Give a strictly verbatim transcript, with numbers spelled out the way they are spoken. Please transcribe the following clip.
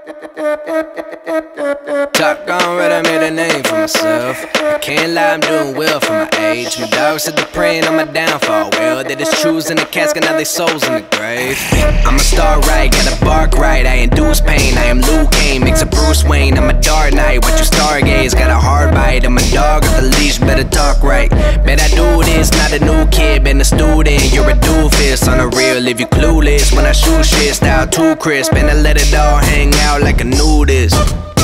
Top gone red, I made a name for myself. I can't lie, I'm doing well for my age. My dogs said they're praying on my downfall. Well, they just choosing the casket, now they souls in the grave. I'm a star right, gotta bark right. I induce pain, I am Luke Kane, mix a Bruce Wayne. I'm a Dark Knight, watch you stargaze. Got a hard bite, I'm a dog at the leash, better talk right. Bet I do this, not a new kid, been a student. You're a doofus, on the real if you clueless. When I shoot shit, style too crisp, and I let it all hang out like a nudist.